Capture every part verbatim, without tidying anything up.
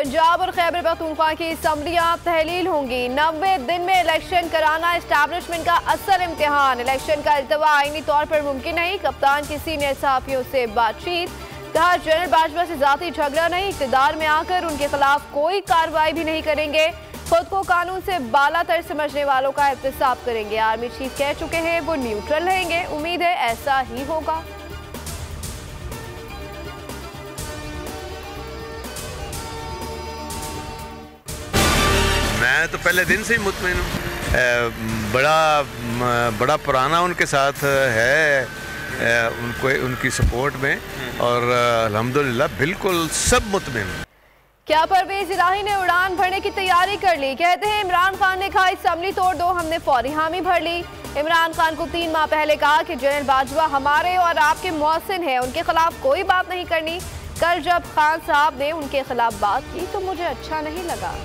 पंजाब और खैबर पख्तूनख्वा की असम्बलियां तहलील होंगी। नब्बे दिन में इलेक्शन कराना एस्टैब्लिशमेंट का असल इम्तिहान। इलेक्शन का इल्तवा आईनी तौर पर मुमकिन नहीं। कप्तान की सीनियर सहाफियों से बातचीत। कहा जनरल बाजवा से जाती झगड़ा नहीं, इक़्तिदार में आकर उनके खिलाफ कोई कार्रवाई भी नहीं करेंगे। खुद को कानून से बालातर समझने वालों का एहतसाब करेंगे। आर्मी चीफ कह चुके हैं वो न्यूट्रल रहेंगे। उम्मीद है ऐसा ही होगा। मैं तो पहले दिन से ही मुतमिन हूँ। बड़ा बड़ा पुराना उनके साथ है, उनको उनकी सपोर्ट में, और अल्हम्दुलिल्लाह बिल्कुल सब मुतमिन। क्या परवेज इलाही ने उड़ान भरने की तैयारी कर ली? कहते हैं इमरान खान ने कहा असम्बली तोड़ दो, हमने फौरी हामी भर ली। इमरान खान को तीन माह पहले कहा कि जनरल बाजवा हमारे और आपके मोहसिन हैं, उनके खिलाफ कोई बात नहीं करनी। कल जब खान साहब ने उनके खिलाफ बात की तो मुझे अच्छा नहीं लगा।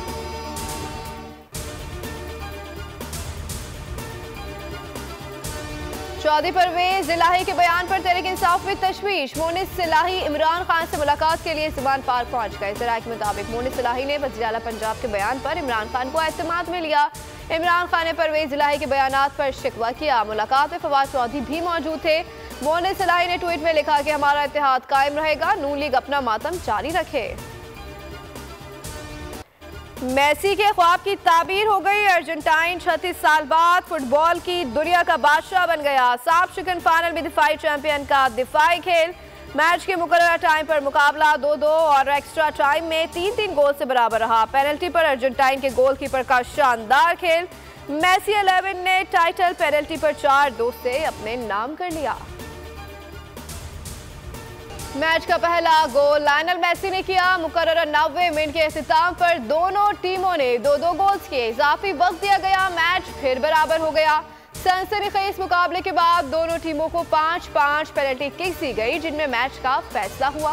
चौधरी परवेज इलाही के बयान पर तहरीक इंसाफ में तशवीश। मोनिस इलाही इमरान खान से मुलाकात के लिए सिवान पार्क पहुंच गए। ज़राए के मुताबिक मोनिस इलाही ने वज़ीर आला पंजाब के बयान पर इमरान खान को एतमाद में लिया। इमरान खान ने परवेज इलाही के बयानात पर शिकवा किया। मुलाकात में फवाद चौधरी भी मौजूद थे। मोनिस इलाही ने ट्वीट में लिखा कि हमारा इत्तेहाद कायम रहेगा, नून लीग अपना मातम जारी रखे। मेसी के ख्वाब की ताबीर हो गई। अर्जेंटाइन छत्तीस साल बाद फुटबॉल की दुनिया का बादशाह बन गया। साफ शिकन फाइनल में दिफाई चैंपियन का दिफाई खेल। मैच के मुकर्रर टाइम पर मुकाबला दो दो और एक्स्ट्रा टाइम में तीन तीन गोल से बराबर रहा। पेनल्टी पर अर्जेंटाइन के गोलकीपर का शानदार खेल। मेसी इलेवन ने टाइटल पेनल्टी पर चार दो से अपने नाम कर लिया। मैच का पहला गोल लायनल मेसी ने किया। मुकर्रर नब्बे मिनट के इख्तिताम पर दोनों टीमों ने दो दो गोल्स किए। इजाफी वक्त दिया गया, मैच फिर बराबर हो गया। सनसनीखेज मुकाबले के बाद दोनों टीमों को पांच पांच पेनल्टी किक्स दी गई, जिनमें मैच का फैसला हुआ।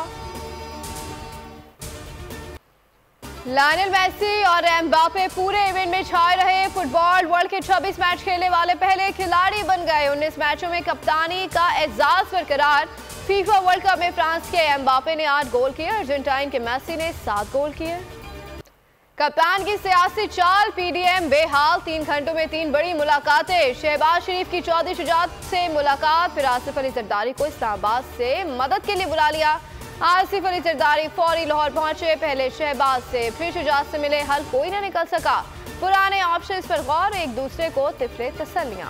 लायनल मेसी और एम्बापे पूरे इवेंट में छाए रहे। फुटबॉल वर्ल्ड के छब्बीस मैच खेलने वाले पहले खिलाड़ी बन गए। उन्नीस मैचों में कप्तानी का एजाज बरकरार। फीफा वर्ल्ड कप में फ्रांस के एम्बापे ने आठ गोल किए, अर्जेंटाइन के मेसी ने सात गोल किए। कप्तान की सियासी चाल, पीडीएम बेहाल। तीन घंटों में तीन बड़ी मुलाकातें। शहबाज शरीफ की चौधरी शुजात से मुलाकात, फिर आसिफ अली जरदारी को इस्लामाबाद से मदद के लिए बुला लिया। आसिफ अली जरदारी फौरी लाहौर पहुंचे। पहले शहबाज से फिर शुजात से मिले, हल कोई न निकल सका। पुराने ऑप्शंस पर गौर, एक दूसरे को तिफले तसल्लियां।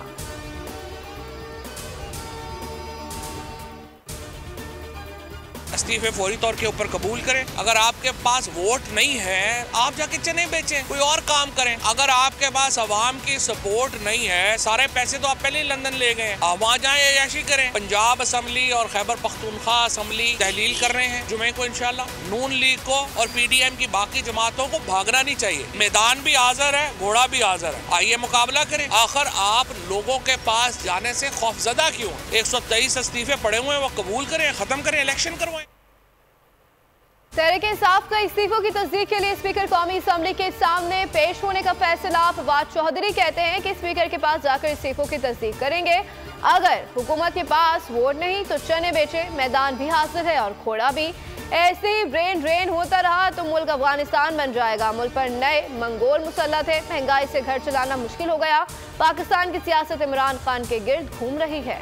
इस्तीफे फौरी तौर के ऊपर कबूल करें। अगर आपके पास वोट नहीं है, आप जाके चने बेचें, कोई और काम करें। अगर आपके पास अवाम की सपोर्ट नहीं है, सारे पैसे तो आप पहले ही लंदन ले गए, आप वहाँ जाएं अय्याशी करें। पंजाब असम्बली और खैबर पख्तूनख्वा असम्बली तहलील कर रहे हैं जुमे को इंशाल्लाह। नून लीग को और पीडीएम की बाकी जमातों को भागना नहीं चाहिए। मैदान भी हाजिर है, घोड़ा भी हाजिर है, आइए मुकाबला करें। आखिर आप लोगों के पास जाने से खौफजदा क्यों? एक सौ तेईस इस्तीफे पड़े हुए हैं, वो कबूल करें, खत्म करें, इलेक्शन करवाएं। तहरीक इंसाफ का इस्तीफों की तस्दीक के लिए स्पीकर कौमी असम्बली के सामने पेश होने का फैसला। फवाद चौधरी कहते हैं कि स्पीकर के पास जाकर इस्तीफों की तस्दीक करेंगे। अगर हुकूमत के पास वोट नहीं तो चने बेचे, मैदान भी हासिल है और घोड़ा भी। ऐसे ही ब्रेन ड्रेन होता रहा तो मुल्क अफगानिस्तान बन जाएगा। मुल्क पर नए मंगोल मुसल्लत है, महंगाई से घर चलाना मुश्किल हो गया। पाकिस्तान की सियासत इमरान खान के गिर्द घूम रही है।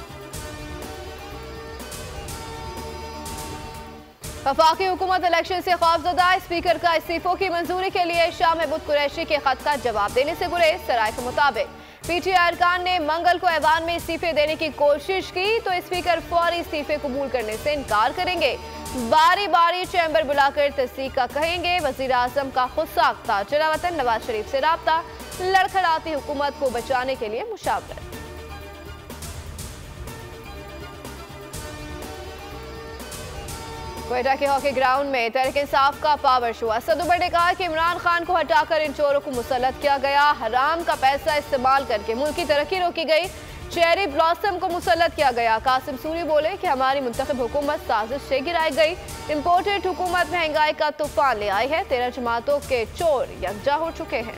वफाकी हुकूमत इलेक्शन से खौफजदा। स्पीकर का इस्तीफों की मंजूरी के लिए शाह महमूद कुरैशी के खत का जवाब देने से गुरेज। सराय के मुताबिक पीटीआई अरकान ने मंगल को ऐवान में इस्तीफे देने की कोशिश की तो स्पीकर फौरी इस्तीफे कबूल करने से इनकार करेंगे। बारी बारी चैम्बर बुलाकर तस्दीक का कहेंगे। वजीर आजम का खुद साख्ता जलावतन नवाज शरीफ से राब्ता। लड़खड़ाती हुकूमत को बचाने के लिए मुशावरत। क्वेटा के हॉकी ग्राउंड में तहरीक इंसाफ का पावर शो। असद उमर ने कहा कि इमरान खान को हटाकर इन चोरों को मुसल्लत किया गया। हराम का पैसा इस्तेमाल करके मुल्क की तरक्की रोकी गई। चेरी ब्लॉसम को मुसल्लत किया गया। कासिम सूरी बोले कि हमारी मुंतखब हुकूमत साजिश से गिराई गई। इम्पोर्टेड हुकूमत महंगाई का तूफान ले आई है। तेरह जमातों के चोर यकजा हो चुके हैं।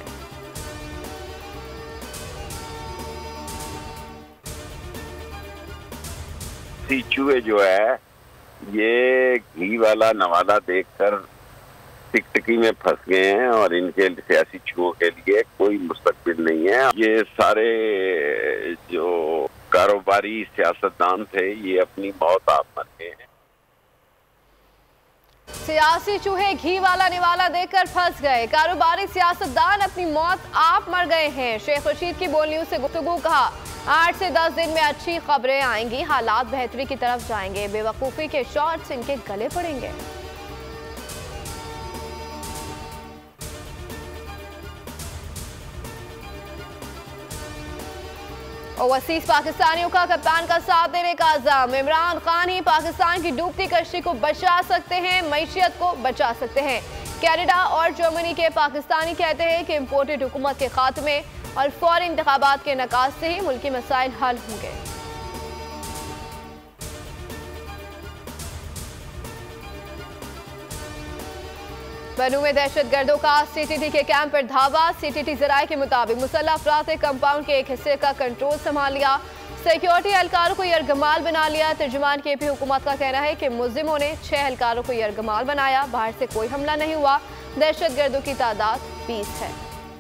चूहे जो है ये घी वाला नवाला देखकर टिकटकी में फंस गए हैं और इनके सियासी छुओं के लिए कोई मुस्तकबिल नहीं है। ये सारे जो कारोबारी सियासतदान थे ये अपनी मौत आप मर गए हैं। सियासी चूहे घी वाला निवाला देकर फंस गए, कारोबारी सियासतदान अपनी मौत आप मर गए हैं। शेख रशीद की बोल न्यूज से गुफ्तगू कहा, आठ से दस दिन में अच्छी खबरें आएंगी, हालात बेहतरी की तरफ जाएंगे, बेवकूफ़ी के शॉट्स इनके गले पड़ेंगे। ओवरसीज पाकिस्तानियों का कप्तान का साथ देने का इल्जाम, इमरान खान ही पाकिस्तान की डूबती कश्ती को बचा सकते हैं, मईशियत को बचा सकते हैं। कनाडा और जर्मनी के पाकिस्तानी कहते हैं कि इम्पोर्टेड हुकूमत के खात्मे और फौरी इंतखाबात के नकाज से ही मुल्की मसाइल हल होंगे। बनू में दहशत गर्दों का सीटीटी के कैंप पर धावा, सीटीटी जराये के मुताबिक मुसल्लह अफराद ने कंपाउंड के एक हिस्से का कंट्रोल संभाल लिया, सिक्योरिटी एहलकारों को यरगमाल बना लिया। तर्जुमान के पी हुकूमत का कहना है कि मुलजिमों ने छह एहलकारों को यरगमाल बनाया, बाहर से कोई हमला नहीं हुआ, दहशत गर्दों की तादाद बीस है।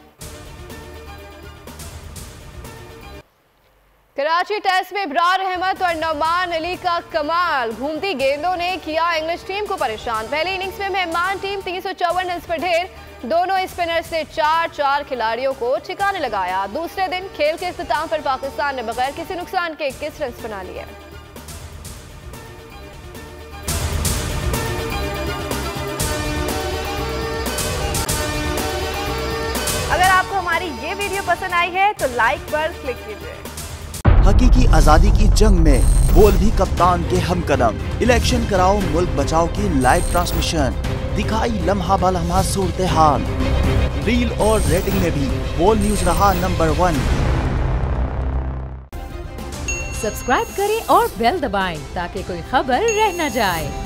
कराची टेस्ट में इब्रार अहमद और नौमान अली का कमाल, घूमती गेंदों ने किया इंग्लिश टीम को परेशान। पहली इनिंग्स में मेहमान टीम तीन सौ चौवन रन पर ढेर, दोनों स्पिनर्स ने चार चार खिलाड़ियों को ठिकाने लगाया। दूसरे दिन खेल के इख्तिताम पर पाकिस्तान ने बगैर किसी नुकसान के इक्कीस रन बना लिए। अगर आपको हमारी ये वीडियो पसंद आई है तो लाइक पर क्लिक कीजिए। हकीकी आजादी की जंग में बोल भी कप्तान के हमकदम, इलेक्शन कराओ मुल्क बचाओ की लाइव ट्रांसमिशन, दिखाई लम्हा बा लम्हा सूरत हाल, रील और रेटिंग में भी बोल न्यूज रहा नंबर वन। सब्सक्राइब करें और बेल दबाएं ताकि कोई खबर रह न जाए।